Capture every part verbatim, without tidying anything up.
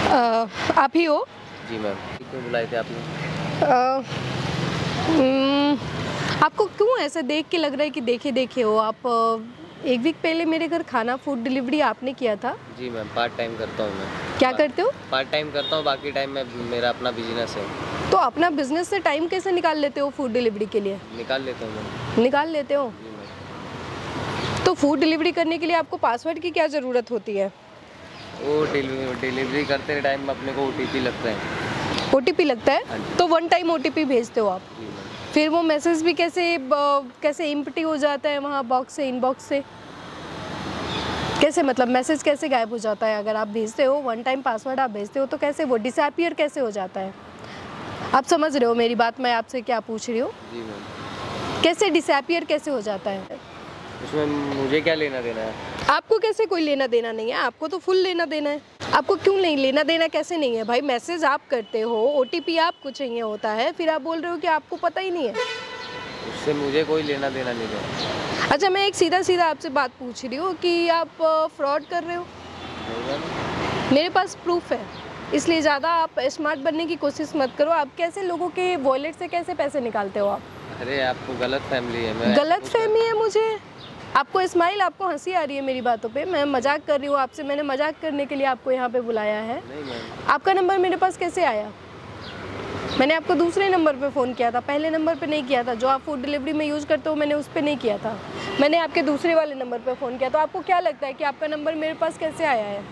आ, आप ही हो? जी मैम, क्यों बुलाए थे आपने? आ, हम्म, आपको क्यों ऐसा देख के लग रहा है कि देखे देखे हो आप? एक वीक पहले मेरे घर खाना फूड डिलीवरी आपने किया था। जी मैम, पार्ट टाइम करता हूँ मैं। क्या करते हो? पार्ट टाइम करता हूँ, बाकी टाइम में मेरा अपना बिजनेस है। तो अपना बिजनेस से टाइम कैसे निकाल लेते हो फूड डिलीवरी के लिए? निकाल लेता हूँ मैम। निकाल लेते हो? जी मैम। तो फूड डिलीवरी करने के लिए आपको पासवर्ड की क्या ज़रूरत होती है? वो डिलीवरी करते टाइम अपने को ओ टी पी लगता है। ओ टी पी लगता है? हाँ जी। तो one time O T P भेजते हो आप? जी मैम। फिर वो मैसेज भी कैसे कैसे एम्प्टी हो जाता है वहाँ बॉक्स से, इनबॉक्स से? कैसे, मतलब मैसेज कैसे गायब हो जाता है? अगर आप भेजते हो वन टाइम पासवर्ड आप भेजते हो तो कैसे वो डिसअपीयर कैसे हो जाता है? आप समझ रहे हो मेरी बात, मैं आपसे क्या पूछ रही हूँ? जी मैम। कैसे डिसअपीयर कैसे हो जाता है? उसमें मुझे क्या लेना देना है? आपको कैसे कोई लेना देना नहीं है? आपको तो फुल लेना देना है। आपको क्यों नहीं लेना देना, कैसे नहीं है भाई? मैसेज आप करते हो, ओ टी पी आपको चाहिए होता है, फिर आप बोल रहे हो कि आपको पता ही नहीं है। उससे मुझे कोई लेना देना नहीं है। अच्छा, मैं एक सीधा सीधा आपसे बात पूछ रही हूँ कि आप फ्रॉड कर रहे हो? नहीं मैम। मेरे पास प्रूफ है, इसलिए ज़्यादा आप स्मार्ट बनने की कोशिश मत करो। आप कैसे लोगों के वॉलेट से कैसे पैसे निकालते हो आप? अरे आपको गलत फैमिली है। मैं गलत फहमी है मुझे? आपको स्माइल, आपको हंसी आ रही है मेरी बातों पे? मैं मजाक कर रही हूँ आपसे, मैंने मजाक करने के लिए आपको यहाँ पे बुलाया है। नहीं मैम। आपका नंबर मेरे पास कैसे आया? मैंने आपको दूसरे नंबर पे फ़ोन किया था, पहले नंबर पे नहीं किया था जो आप फूड डिलीवरी में यूज़ करते हो, मैंने उस पर नहीं किया था। मैंने आपके दूसरे वाले नंबर पे फ़ोन किया। तो आपको क्या लगता है कि आपका नंबर मेरे पास कैसे आया है?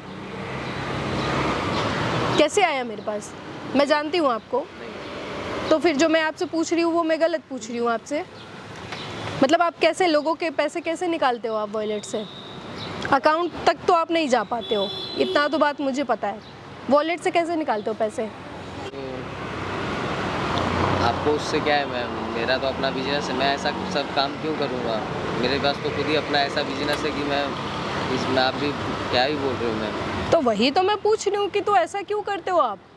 कैसे आया मेरे पास? मैं जानती हूँ आपको। तो फिर जो मैं आपसे पूछ रही हूँ वो मैं गलत पूछ रही हूँ आपसे? मतलब आप कैसे लोगों के पैसे कैसे निकालते हो आप वॉलेट से? अकाउंट तक तो आप नहीं जा पाते हो, इतना तो बात मुझे पता है। वॉलेट से कैसे निकालते हो पैसे? तो आपको उससे क्या है मैम? मेरा तो अपना बिजनेस है, मैं ऐसा सब काम क्यों करूँगा? मेरे पास तो खुद ही अपना ऐसा बिजनेस है कि मैं इसमें, आप भी क्या ही बोल रहे हो मैम? तो वही तो मैं पूछ रही हूँ कि तो ऐसा क्यों करते हो आप?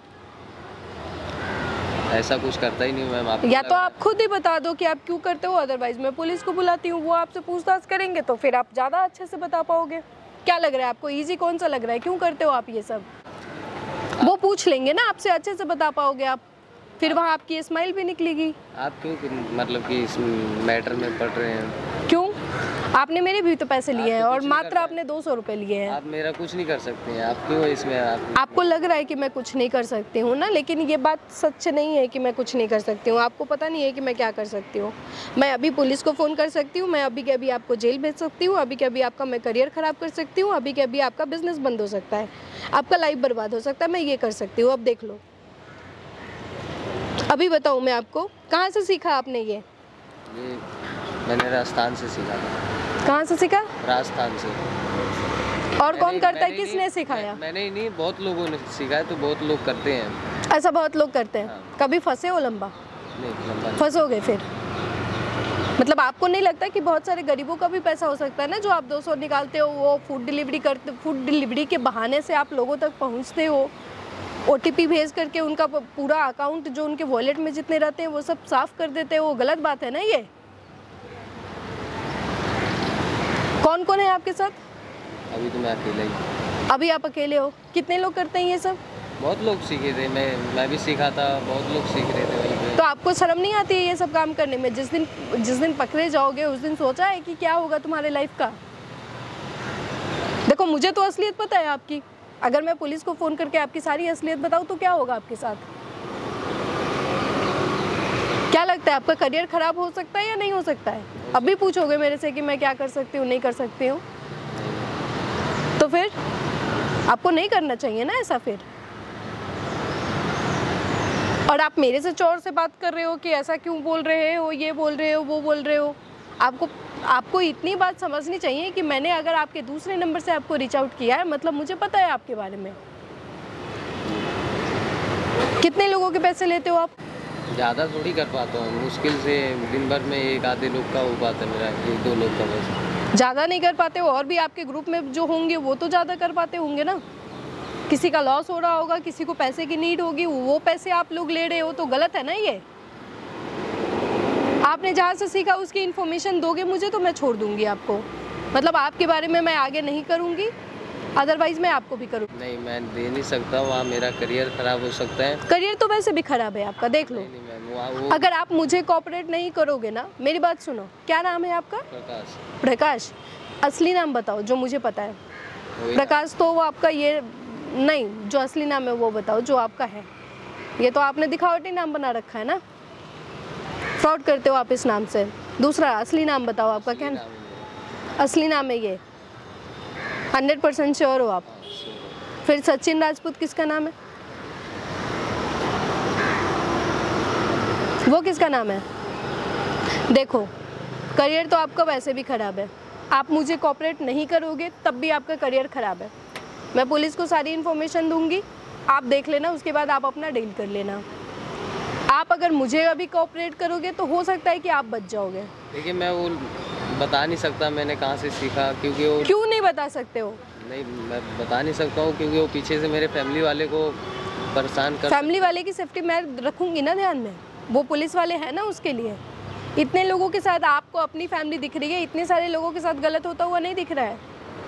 ऐसा कुछ करता ही नहीं मैम। आप या तो आप खुद ही बता दो कि आप क्यों करते हो, अदरवाइज मैं पुलिस को बुलाती हूँ, वो आपसे पूछताछ करेंगे तो फिर आप ज़्यादा अच्छे से बता पाओगे। क्या लग रहा है आपको? इजी कौन सा लग रहा है? क्यों करते हो आप ये सब? वो पूछ लेंगे ना आपसे, अच्छे से बता पाओगे आप, फिर वहाँ आपकी स्माइल भी निकलेगी। आप क्यों मतलब कि इस मैटर में पड़ रहे हैं? क्यों? आपने मेरे भी तो पैसे लिए हैं तो और मात्र आपने दो सौ रुपये लिए हैं। आप मेरा कुछ नहीं कर सकते हैं, आप क्यों इसमें? आप आपको लग रहा है कि मैं कुछ नहीं कर सकती हूँ ना, लेकिन ये बात सच नहीं है कि मैं कुछ नहीं कर सकती हूँ। आपको पता नहीं है कि मैं क्या कर सकती हूँ। मैं अभी पुलिस को फ़ोन कर सकती हूँ, मैं अभी के अभी आपको जेल भेज सकती हूँ, अभी के अभी आपका मैं करियर ख़राब कर सकती हूँ, अभी के अभी आपका बिजनेस बंद हो सकता है, आपका लाइफ बर्बाद हो सकता है। मैं ये कर सकती हूँ, अब देख लो। अभी बताऊँ मैं आपको, कहाँ से सीखा आपने ये? ये मैंने राजस्थान से सीखा था। कहाँ से सीखा? राजस्थान से। और कौन करता है? किसने सिखाया? मैंने ही नहीं, बहुत लोगों ने सीखा है, तो बहुत लोग करते हैं ऐसा। बहुत लोग करते हैं। हाँ। कभी फंसे हो लंबा? नहीं, लंबा नहीं। फंसोगे फिर? मतलब आपको नहीं लगता कि बहुत सारे गरीबों का भी पैसा हो सकता है ना, जो आप दो सौ निकालते हो, वो फूड डिलीवरी करते, फूड डिलीवरी के बहाने से आप लोगों तक पहुंचते हो, ओ टी पी भेज करके उनका पूरा अकाउंट जो उनके वॉलेट में जितने रहते हैं वो सब साफ कर देते हैं। वो गलत बात है ना ये? कौन कौन है आपके साथ? अभी तो मैं अकेला ही। अभी आप अकेले हो? कितने लोग करते हैं ये सब? बहुत लोग सीखे थे, मैं मैं भी सीखा था, बहुत लोग सीख रहे थे वहीं पे। तो आपको शर्म नहीं आती है ये सब काम करने में? जिस दिन जिस दिन पकड़े जाओगे उस दिन सोचा है कि क्या होगा तुम्हारे लाइफ का? देखो, मुझे तो असलियत पता है आपकी। अगर मैं पुलिस को फ़ोन करके आपकी सारी असलियत बताऊँ तो क्या होगा आपके साथ? क्या लगता है आपका करियर ख़राब हो सकता है या नहीं हो सकता है? अभी पूछोगे मेरे से कि मैं क्या कर सकती हूँ, नहीं कर सकती हूँ, तो फिर आपको नहीं करना चाहिए ना ऐसा फिर। और आप मेरे से चोर से बात कर रहे हो कि ऐसा क्यों बोल रहे हो, ये बोल रहे हो, वो बोल रहे हो। आपको आपको इतनी बात समझनी चाहिए कि मैंने अगर आपके दूसरे नंबर से आपको रीच आउट किया है, मतलब मुझे पता है आपके बारे में। कितने लोगों के पैसे लेते हो आप? ज़्यादा थोड़ी कर पाता हूँ, मुश्किल से दिन भर में एक आधे लोग का हो पाता है मेरा, एक दो लोग का बस। ज़्यादा नहीं कर पाते हो? और भी आपके ग्रुप में जो होंगे वो तो ज़्यादा कर पाते होंगे ना। किसी का लॉस हो रहा होगा, किसी को पैसे की नीड होगी, वो पैसे आप लोग ले रहे हो, तो गलत है ना ये। आपने जहाँ से सीखा उसकी इन्फॉर्मेशन दोगे मुझे तो मैं छोड़ दूंगी आपको। मतलब आपके बारे में मैं आगे नहीं करूँगी, अदरवाइज मैं आपको भी करूँ। नहीं, मैं दे नहीं सकता, वहाँ मेरा करियर ख़राब हो सकता है। करियर तो वैसे भी खराब है आपका, देख लो। नहीं नहीं मैम, वहाँ वो अगर आप मुझे कोऑपरेट नहीं करोगे ना, मेरी बात सुनो, क्या नाम है आपका? प्रकाश, प्रकाश। असली नाम बताओ जो मुझे पता है। वही प्रकाश तो वो आपका ये नहीं, जो असली नाम है वो बताओ जो आपका है। ये तो आपने दिखावटी नाम बना रखा है ना, फ्रॉड करते हो आप इस नाम से। दूसरा असली नाम बताओ आपका, क्या नाम है मेरा। असली नाम है ये? हंड्रेड परसेंट श्योर हो आप? हाँ, sure। फिर सचिन राजपूत किसका नाम है? वो किसका नाम है? देखो, करियर तो आपका वैसे भी खराब है, आप मुझे कोऑपरेट नहीं करोगे तब भी आपका करियर खराब है। मैं पुलिस को सारी इन्फॉर्मेशन दूंगी, आप देख लेना, उसके बाद आप अपना डील कर लेना। आप अगर मुझे अभी कोऑपरेट करोगे तो हो सकता है कि आप बच जाओगे। देखिए, मैं वो बता नहीं सकता मैंने कहाँ से सीखा, क्योंकि वो क्यों नहीं बता सकते हो? नहीं, मैं बता नहीं सकता हूँ क्योंकि वो पीछे से मेरे फैमिली वाले को परेशान कर फैमिली वाले की सेफ्टी मैं रखूंगी ना ध्यान में, वो पुलिस वाले हैं ना उसके लिए। इतने लोगों के साथ आपको अपनी फैमिली दिख रही है, इतने सारे लोगों के साथ गलत होता हुआ नहीं दिख रहा है?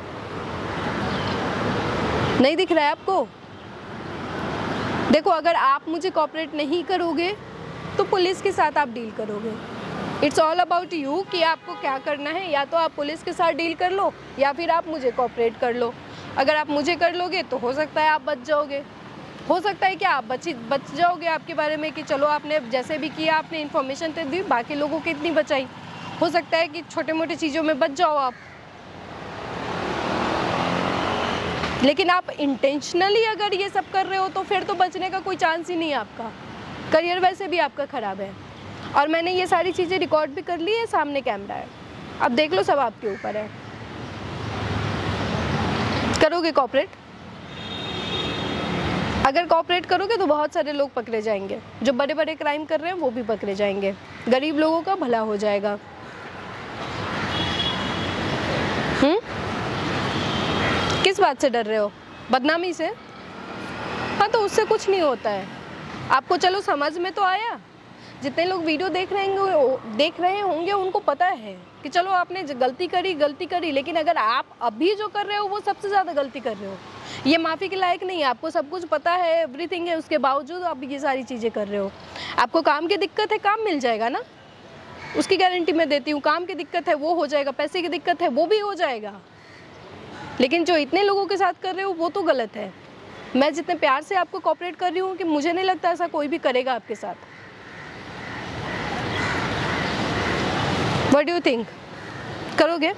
नहीं दिख रहा है आपको? देखो, अगर आप मुझे कोऑपरेट नहीं करोगे तो पुलिस के साथ आप डील करोगे। इट्स ऑल अबाउट यू कि आपको क्या करना है। या तो आप पुलिस के साथ डील कर लो या फिर आप मुझे कोऑपरेट कर लो। अगर आप मुझे कर लोगे तो हो सकता है आप बच जाओगे, हो सकता है कि आप बच बच जाओगे आपके बारे में कि चलो आपने जैसे भी किया, आपने इन्फॉर्मेशन तो दी, बाकी लोगों की इतनी बचाई। हो सकता है कि छोटे मोटे चीज़ों में बच जाओ आप, लेकिन आप इंटेंशनली अगर ये सब कर रहे हो तो फिर तो बचने का कोई चांस ही नहीं है आपका। करियर वैसे भी आपका ख़राब है और मैंने ये सारी चीज़ें रिकॉर्ड भी कर ली है, सामने कैमरा है, अब देख लो, सब आपके ऊपर है। करोगे कोऑपरेट? अगर कोऑपरेट करोगे तो बहुत सारे लोग पकड़े जाएंगे, जो बड़े बड़े क्राइम कर रहे हैं वो भी पकड़े जाएंगे, गरीब लोगों का भला हो जाएगा। हम्म किस बात से डर रहे हो? बदनामी से? हाँ, तो उससे कुछ नहीं होता है आपको। चलो समझ में तो आया, जितने लोग वीडियो देख रहे होंगे देख रहे होंगे उनको पता है कि चलो आपने गलती करी गलती करी लेकिन अगर आप अभी जो कर रहे हो वो सबसे ज़्यादा गलती कर रहे हो। ये माफ़ी के लायक नहीं है, आपको सब कुछ पता है, एवरीथिंग है, उसके बावजूद आप ये सारी चीज़ें कर रहे हो। आपको काम की दिक्कत है, काम मिल जाएगा ना, उसकी गारंटी मैं देती हूँ। काम की दिक्कत है वो हो जाएगा, पैसे की दिक्कत है वो भी हो जाएगा, लेकिन जो इतने लोगों के साथ कर रहे हो वो तो गलत है। मैं जितने प्यार से आपको कोऑपरेट कर रही हूँ कि मुझे नहीं लगता ऐसा कोई भी करेगा आपके साथ। What do you think? करोगे?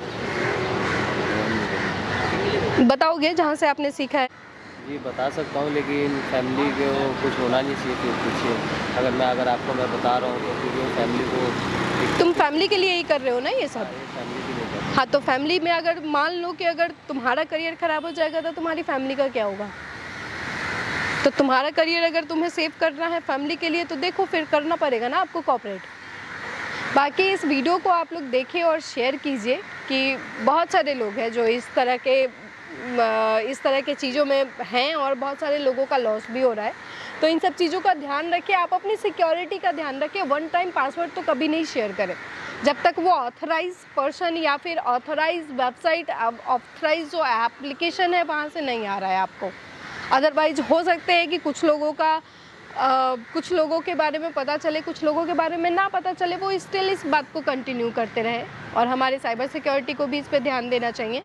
बताओगे जहाँ से आपने सीखा है? जी बता सकता हूँ, लेकिन फैमिली को कुछ होना नहीं चाहिए फिर पीछे। अगर मैं अगर आपको मैं बता रहा हूँ तो क्योंकि वो फैमिली को, तुम फैमिली के लिए ही कर रहे हो ना ये सब? फैमिली के लिए कर रहा हूँ। हाँ, तो फैमिली में अगर मान लो कि अगर तुम्हारा करियर ख़राब हो जाएगा तो तुम्हारी फैमिली का क्या होगा? तो तुम्हारा करियर अगर तुम्हें सेव करना है फैमिली के लिए तो देखो फिर करना पड़ेगा ना आपको कोऑपरेट। बाकी इस वीडियो को आप लोग देखें और शेयर कीजिए कि बहुत सारे लोग हैं जो इस तरह के इस तरह के चीज़ों में हैं और बहुत सारे लोगों का लॉस भी हो रहा है। तो इन सब चीज़ों का ध्यान रखें, आप अपनी सिक्योरिटी का ध्यान रखें। वन टाइम पासवर्ड तो कभी नहीं शेयर करें जब तक वो ऑथराइज पर्सन या फिर ऑथराइज वेबसाइट, ऑथराइज जो एप्लीकेशन है वहाँ से नहीं आ रहा है आपको। अदरवाइज हो सकते हैं कि कुछ लोगों का Uh, कुछ लोगों के बारे में पता चले, कुछ लोगों के बारे में ना पता चले, वो स्टिल इस बात को कंटिन्यू करते रहे। और हमारे साइबर सिक्योरिटी को भी इस पे ध्यान देना चाहिए।